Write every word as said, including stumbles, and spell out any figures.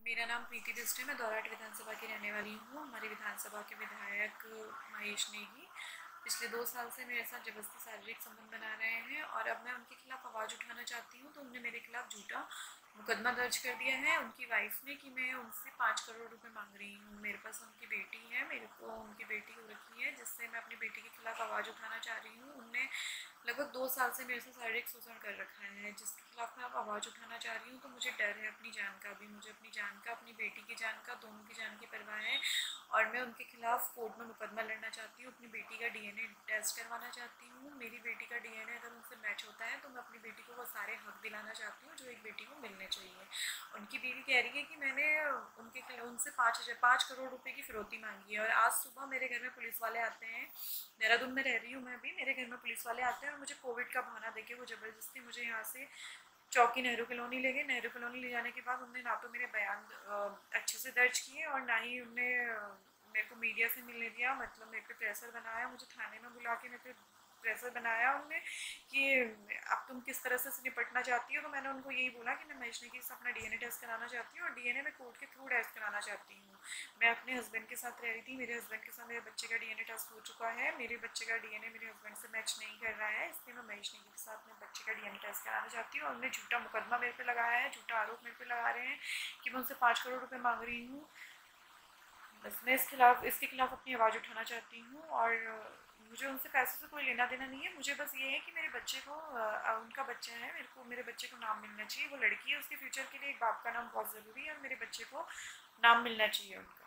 मेरा नाम प्रीति बिष्ट है। मैं दौराट विधानसभा की रहने वाली हूँ। हमारी विधानसभा के विधायक महेश नेगी पिछले दो साल से मेरे साथ जबरदस्ती शारीरिक संबंध बना रहे हैं और अब मैं उनके खिलाफ आवाज़ उठाना चाहती हूँ। तो उन्होंने मेरे खिलाफ झूठा मुकदमा दर्ज कर दिया है उनकी वाइफ ने कि मैं उनसे पाँच करोड़ रुपए मांग रही हूँ। मेरे पास उनकी बेटी है, मेरे को उनकी बेटी हो रखी है, जिससे मैं अपनी बेटी के खिलाफ आवाज़ उठाना चाह रही हूँ। उनने लगभग दो साल से मेरे से शारीरिक शोषण कर रखा है, जिसके खिलाफ मैं अब आवाज़ उठाना चाह रही हूँ। तो मुझे डर है अपनी जान का भी, मुझे अपनी जान का, अपनी बेटी की जान का, दोनों की जान की परवाह है और मैं उनके खिलाफ कोर्ट में मुकदमा लड़ना चाहती हूँ। अपनी बेटी का डीएनए टेस्ट करवाना चाहती हूँ। मेरी बेटी का डीएनए अगर उनसे मैच होता है तो मैं अपनी बेटी को वो सारे हक दिलाना चाहती हूँ जो एक बेटी को मिलने चाहिए। उनकी बीवी कह रही है कि मैंने उनके खिलाफ उनसे पाँच हज़ार पाँच करोड़ रुपए की फिरौती मांगी है और आज सुबह मेरे घर में पुलिस वाले आते हैं। देहरादून में रह रही हूँ मैं भी, मेरे घर में पुलिस वाले आते हैं और मुझे कोविड का बहाना देके वो ज़बरदस्ती मुझे यहाँ से चौकी नेहरू कॉलोनी ले गए। नेहरू कॉलोनी ले जाने के बाद उन्होंने ना तो मेरे बयान अच्छे से दर्ज किए और ना ही उनने मेरे को मीडिया से मिलने दिया, मतलब मेरे पे प्रेशर बनाया, मुझे थाने में बुला के मेरे पे प्रेशर बनाया उनने कि अब तुम किस तरह से निपटना चाहती हो। तो मैंने उनको यही बोला कि मैं महेश नेगी से अपना डीएनए टेस्ट कराना चाहती हूँ और डीएनए में कोर्ट के थ्रू टेस्ट कराना चाहती हूँ। मैं अपने हस्बैंड के साथ रह रही थी, मेरे हस्बैंड के साथ मेरे बच्चे का डीएनए टेस्ट हो चुका है, मेरे बच्चे का डीएनए मेरे हस्बैंड से मैच नहीं कर रहा है, इसलिए मैं महेश नेगी के साथ मेरे बच्चे का डीएनए टेस्ट कराना चाहती हूँ। और उन्होंने झूठा मुकदमा मेरे पे लगाया है, झूठा आरोप मेरे पे लगा रहे हैं कि मैं उनसे पाँच करोड़ रुपये मांग रही हूँ। बस मैं इस खिलाफ इसके खिलाफ अपनी आवाज़ उठाना चाहती हूँ और मुझे उनसे पैसे से कोई लेना देना नहीं है। मुझे बस ये है कि मेरे बच्चे को, उनका बच्चा है, मेरे को मेरे बच्चे को नाम मिलना चाहिए। वो लड़की है, उसके फ्यूचर के लिए एक बाप का नाम बहुत ज़रूरी है और मेरे बच्चे को नाम मिलना चाहिए उनका।